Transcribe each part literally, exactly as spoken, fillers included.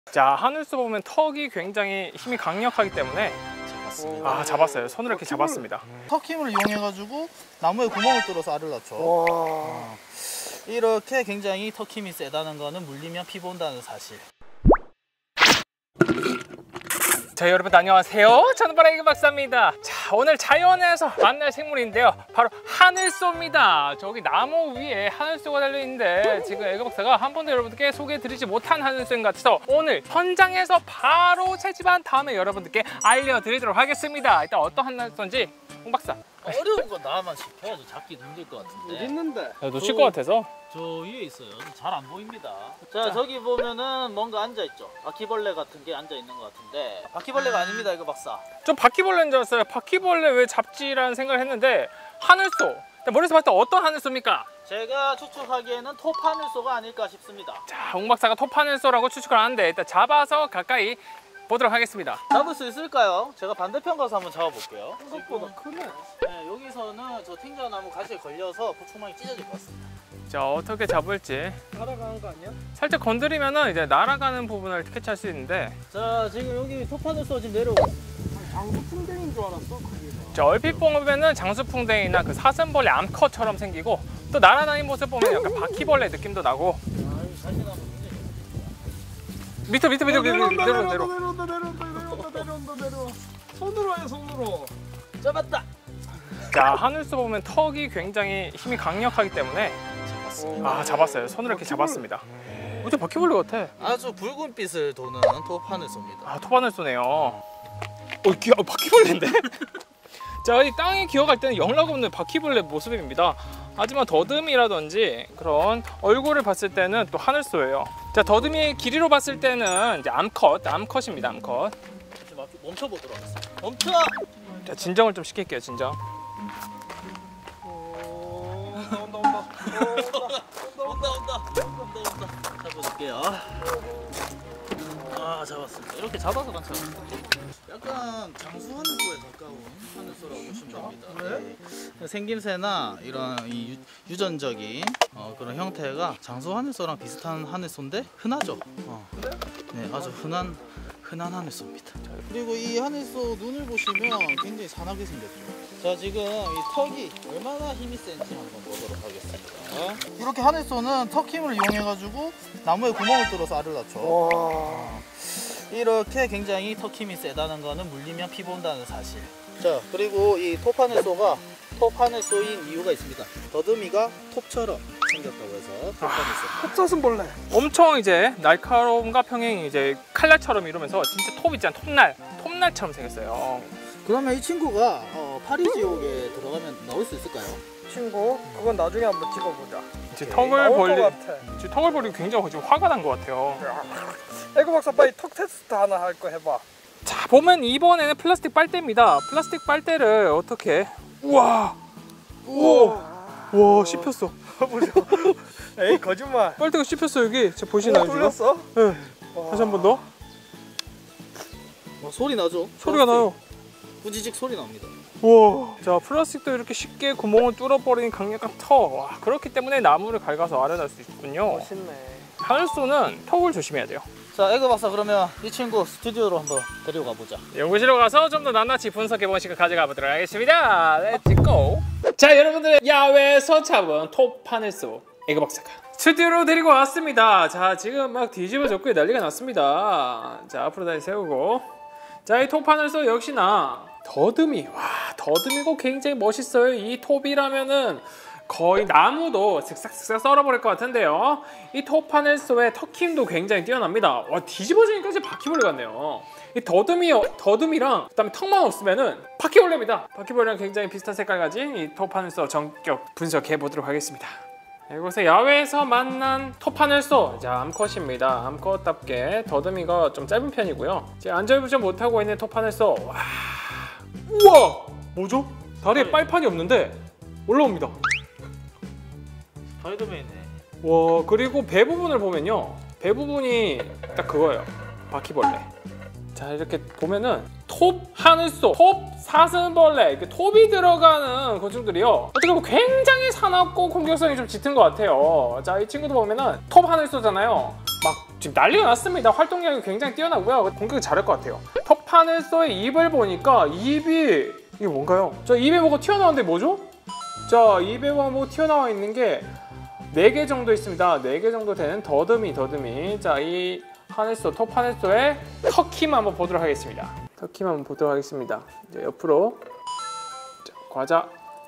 자, 하늘소 보면 턱이 굉장히 힘이 강력하기 때문에 잡았습니다. 아, 잡았어요. 손으로 이렇게 잡았습니다. 턱 힘을 이용해가지고 나무에 구멍을 뚫어서 알을 낳죠. 어. 이렇게 굉장히 턱 힘이 세다는 거는 물리면 피 본다는 사실. 자, 여러분 안녕하세요. 저는 바로 에그 박사입니다. 자, 오늘 자연에서 만날 생물인데요, 바로 하늘소입니다. 저기 나무 위에 하늘소가 달려있는데 지금 에그 박사가 한 번도 여러분들께 소개해드리지 못한 하늘소인 것 같아서 오늘 현장에서 바로 채집한 다음에 여러분들께 알려드리도록 하겠습니다. 일단 어떤 하늘소인지 홍 박사. 어려운 거 나만 시켜야죠. 잡기 힘들 것 같은데. 어디 있는데? 야, 놓칠 것 같아서. 저 위에 있어요. 잘 안 보입니다. 자, 자, 저기 보면은 뭔가 앉아있죠. 바퀴벌레 같은 게 앉아있는 것 같은데 바퀴벌레가 아... 아닙니다, 이거 박사. 좀 바퀴벌레인 줄 알았어요. 바퀴벌레 왜 잡지라는 생각을 했는데 하늘소. 머리에서 봤을 때 어떤 하늘소입니까? 제가 추측하기에는 톱하늘소가 아닐까 싶습니다. 자, 홍 박사가 톱하늘소라고 추측을 하는데 일단 잡아서 가까이 보도록 하겠습니다. 잡을 수 있을까요? 제가 반대편 가서 한번 잡아볼게요. 생각보다 크네. 네, 여기서는 저 탱자나무 가시에 걸려서 보충망이 찢어질 것 같습니다. 자, 어떻게 잡을지. 날아가는 거 아니야? 살짝 건드리면은 이제 날아가는 부분을 캐치할 수 있는데. 자, 지금 여기 톱하늘소 지금 내려오고. 장수풍뎅이인 줄 알았어. 거기가. 자, 얼핏 보면은 장수풍뎅이나 그 사슴벌레 암컷처럼 생기고 또 날아다니는 모습 보면 약간 바퀴벌레 느낌도 나고. 밑에 밑에 밑에 밑에 내려온다 내려 내려온다 내려. 내려온다 내려온다 내려온다 내려온다 내려와. 손으로 해 손으로. 잡았다. 자, 하늘소 보면 턱이 굉장히 힘이 강력하기 때문에 잡았습니다. 아, 잡았어요. 손으로 이렇게 잡았습니다. 어째 바퀴벌레 같아. 아주 붉은 빛을 도는 톱하늘소입니다. 아, 톱하늘소네요. 어, 귀, 어, 바퀴벌레인데? 자, 이 땅에 기어갈 때는 영락 없는 바퀴벌레 모습입니다. 하지만 더듬이라든지 그런 얼굴을 봤을 때는 또 하늘소예요. 자, 더듬이의 길이로 봤을 때는 이제 암컷, 암컷입니다. 암컷. 멈춰보도록 하겠습니다. 멈춰! 자, 진정을 좀 시킬게요. 진정. 오, 온다 온다 온다 온다 온다 온다 온다. 잡아줄게요. 아, 잡았습니다. 이렇게 잡아서 괜찮습니다. 약간 장수 하늘소에 가까운 하늘소라고 보시면 됩니다. 네. 생김새나 이런 이 유, 유전적인 어, 그런 형태가 장수 하늘소랑 비슷한 하늘소인데 흔하죠. 어. 네, 아주 흔한 흔한 하늘소입니다. 그리고 이 하늘소 눈을 보시면 굉장히 산하게 생겼죠. 자, 지금 이 턱이 얼마나 힘이 센지 한번 보도록 하겠습니다. 이렇게 하늘소는 턱 힘을 이용해가지고 나무에 구멍을 뚫어서 알을 낳죠. 와. 이렇게 굉장히 턱 힘이 세다는 거는 물리면 피 본다는 사실. 자, 그리고 이 톱하늘소가 톱하늘소인 이유가 있습니다. 더듬이가 톱처럼 생겼다고 해서 톱하늘소. 톱사슴벌레. 엄청 이제 날카로움과 평행이 이제 칼날처럼 이루면서 진짜 톱 있잖아. 톱날. 톱날처럼 생겼어요. 그러면 이 친구가 어, 파리지옥에 들어가면 나올 수 있을까요? 친구, 그건 나중에 한번 찍어보자. 이제 턱을 나올 벌리, 것 같아. 지금 턱을 벌리고 굉장히 지금 화가 난 것 같아요. 에그 박사 빨리 턱 테스트 하나 할 거 해봐. 자, 보면 이번에는 플라스틱 빨대입니다. 플라스틱 빨대를 어떻게? 우와, 우와, 와, 씹혔어. 보자. 에이, 거짓말. 빨대가 씹혔어. 여기 제 보시나요? 지금? 돌렸어? 네. 다시 한 번 더. 어, 소리 나죠? 소리가 나요. 꾸지직 소리 납니다. 우와. 자, 플라스틱도 이렇게 쉽게 구멍을 뚫어버리는 강력한 턱. 와, 그렇기 때문에 나무를 갉아서 알아낼 수 있군요. 멋있네. 하늘소는 턱을 조심해야 돼요. 자, 에그 박사, 그러면 이 친구 스튜디오로 한번 데리고 가보자. 연구실로 가서 좀 더 낱낱이 분석해보는 시간 가져가 보도록 하겠습니다. 렛츠 고! 자, 여러분들, 야외에서 잡은 톱하늘소 에그 박사가 스튜디오로 데리고 왔습니다. 자, 지금 막 뒤집어졌고 난리가 났습니다. 자, 앞으로 다시 세우고. 자, 이 톱하늘소 역시나 더듬이. 와, 더듬이고 굉장히 멋있어요. 이 톱이라면은 거의 나무도 슥싹슥싹 썰어버릴 것 같은데요. 이 톱하늘소의 턱힘도 굉장히 뛰어납니다. 와, 뒤집어지니까 이제 바퀴벌레 같네요. 이 더듬이, 더듬이랑 그다음에 턱만 없으면은 바퀴벌레입니다. 바퀴벌레랑 굉장히 비슷한 색깔 가진 이 톱하늘소 전격 분석해 보도록 하겠습니다. 이곳에 야외에서 만난 톱하늘소. 자, 암컷입니다. 암컷답게 더듬이가 좀 짧은 편이고요. 이제 안절부절 못하고 있는 톱하늘소. 와, 우와, 뭐죠? 다리에 네. 빨판이 없는데 올라옵니다. 스파이더맨이네. 와, 그리고 배 부분을 보면요, 배 부분이 딱 그거예요. 바퀴벌레. 자, 이렇게 보면은 톱 하늘소, 톱 사슴벌레, 이렇게 톱이 들어가는 곤충들이요, 어떻게 보면 굉장히 사납고 공격성이 좀 짙은 것 같아요. 자, 이 친구도 보면은 톱 하늘소잖아요. 막 지금 난리가 났습니다. 활동량이 굉장히 뛰어나고요. 공격이 잘할 것 같아요. 톱하늘소의 입을 보니까 입이 이게 뭔가요? 자, 입에 뭐가 튀어나오는데 뭐죠? 자, 입에 뭐 튀어나와 있는 게 네 개 정도 있습니다. 네 개 정도 되는 더듬이 더듬이. 자, 이 하늘소, 톱하늘소의 턱힘 한번 보도록 하겠습니다. 턱힘 한번 보도록 하겠습니다. 이제 옆으로. 자, 과자.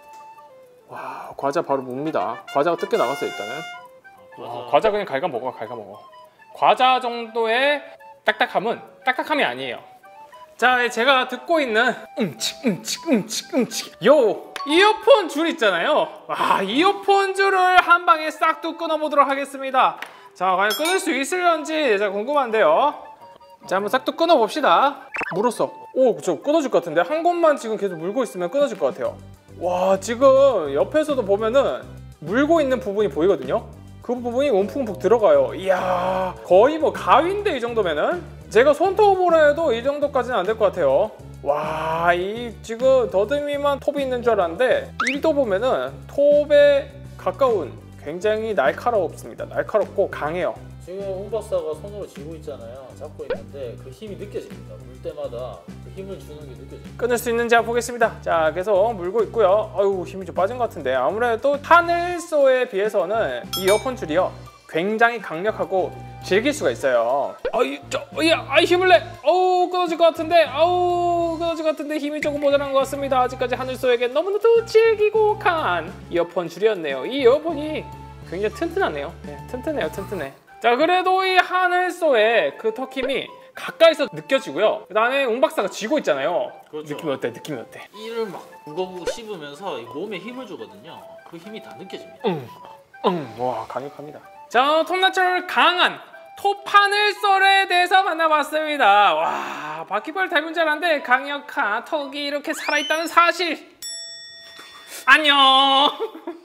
와, 과자 바로 묵니다. 과자가 뜯겨 나갔어요, 일단은. 와, 과자 그냥 갉아 먹어, 갉아 먹어. 과자 정도의 딱딱함은 딱딱함이 아니에요. 자, 제가 듣고 있는 음칙 음칙 음칙 음칙 요 이어폰 줄 있잖아요. 와, 이어폰 줄을 한 방에 싹둑 끊어보도록 하겠습니다. 자, 과연 끊을 수 있을런지 제가 궁금한데요. 자, 한번 싹둑 끊어봅시다. 물었어. 오, 저 끊어질 것 같은데 한 곳만 지금 계속 물고 있으면 끊어질 것 같아요. 와, 지금 옆에서도 보면은 물고 있는 부분이 보이거든요. 그 부분이 움푹움푹 들어가요. 이야, 거의 뭐 가위인데 이 정도면은? 제가 손톱으로 해도 이 정도까지는 안 될 것 같아요. 와, 이 지금 더듬이만 톱이 있는 줄 알았는데 입도 보면은 톱에 가까운 굉장히 날카롭습니다. 날카롭고 강해요. 지금 홍 박사가 손으로 쥐고 있잖아요. 잡고 있는데 그 힘이 느껴집니다. 물 때마다 그 힘을 주는 게 느껴집니다. 끊을 수 있는지 한번 보겠습니다. 자, 계속 물고 있고요. 아유, 힘이 좀 빠진 것 같은데 아무래도 하늘소에 비해서는 이 이어폰 줄이요 굉장히 강력하고 질길 수가 있어요. 아이, 저, 야, 아이 힘을 내. 어우, 끊어질 것 같은데. 아우, 끊어질 것 같은데 힘이 조금 모자란 것 같습니다. 아직까지 하늘소에게 너무나도 질기고 강한 이어폰 줄이었네요. 이 이어폰이 굉장히 튼튼하네요. 네, 튼튼해요, 튼튼해. 자, 그래도 이 하늘소의 그 턱힘이 가까이서 느껴지고요. 그 다음에 웅 박사가 쥐고 있잖아요. 그렇죠. 느낌이 어때? 느낌이 어때? 이를 막 무거워 씹으면서 이 몸에 힘을 주거든요. 그 힘이 다 느껴집니다. 응, 응, 와, 강력합니다. 자, 톱날처럼 강한 톱하늘소에 대해서 만나봤습니다. 와, 바퀴벌 닮은 줄 알았는데 강력한 턱이 이렇게 살아있다는 사실. 안녕.